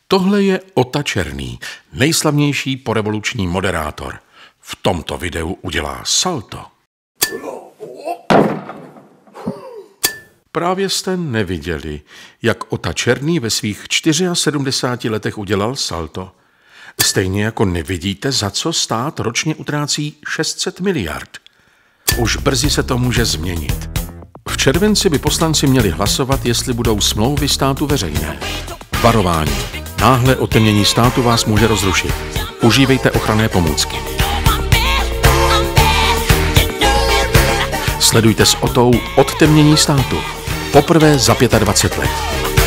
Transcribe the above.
Tohle je Ota Černý, nejslavnější porevoluční moderátor. V tomto videu udělá salto. Právě jste neviděli, jak Ota Černý ve svých 74 letech udělal salto. Stejně jako nevidíte, za co stát ročně utrácí 600 miliard. Už brzy se to může změnit. V červenci by poslanci měli hlasovat, jestli budou smlouvy státu veřejné. Varování. Náhle otemnění státu vás může rozrušit. Užívejte ochranné pomůcky. Sledujte s Otou Odtemnění státu. Poprvé za 25 let.